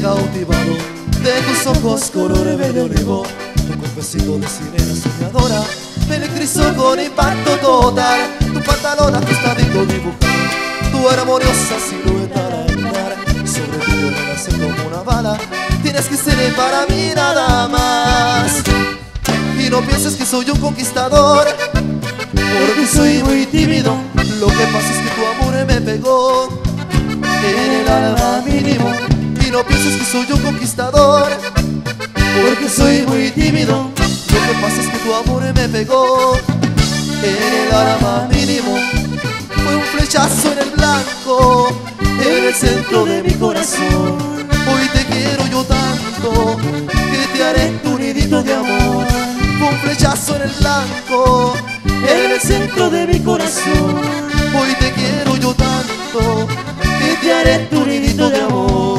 cautivado de tus ojos color verde olivo. Tu cuerpecito de sirena soñadora me electrizó con impacto total. Tu pantalón ajustadito dibujado, tu armoniosa silueta al andar. Sobre ti yo me lancé como una bala. Tienes que ser para mí nada más. Y no pienses que soy un conquistador, porque soy muy tímido. Lo que pasa es que tu amor me pegó en el alma mínimo. Y no pienses que soy un conquistador, porque soy muy tímido. Lo que pasa es que tu amor me pegó en el alma mínimo. Fue un flechazo en el blanco, en el centro de mi corazón. Hoy te quiero yo tanto, que te haré tu nidito de amor. Fue un flechazo en el blanco, en el centro de mi corazón. Hoy te quiero yo tanto, que te haré tu nidito de amor.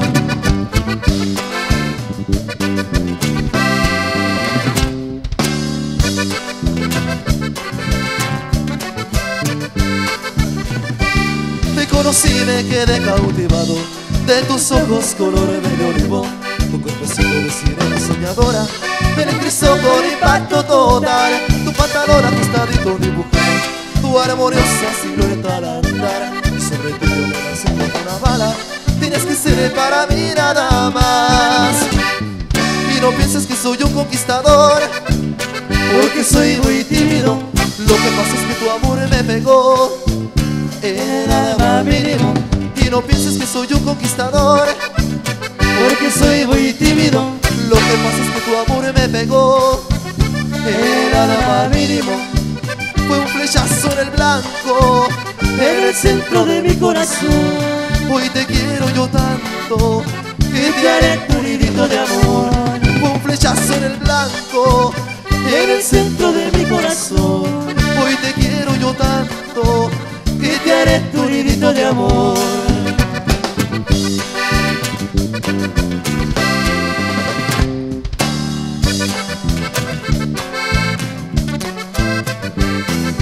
Te conocí y me quedé cautivado de tus ojos color verde olivo. Tu cuerpecito de sirena soñadora me electrizó con impacto total. Tu pantalón ajustadito dibujado, tu armoniosa silueta al andar. Y sobre ti yo me lancé como una bala. Tienes que ser para mí nada más. Y no pienses que soy un conquistador, porque soy muy tímido. Lo que pasa es que tu amor me pegó en el alma mínimo. Y no pienses que soy un conquistador, porque soy muy tímido. Lo que pasa es que tu amor me pegó en el alma mínimo. Fue un flechazo en el blanco, en el centro de mi corazón. Hoy te quiero yo tanto, que te haré tu nidito de amor. Fue un flechazo en el blanco, en el centro de mi corazón. Hoy te quiero yo tanto, que te haré tu nidito de amor.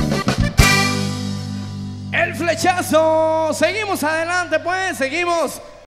El flechazo. Seguimos adelante, pues, seguimos.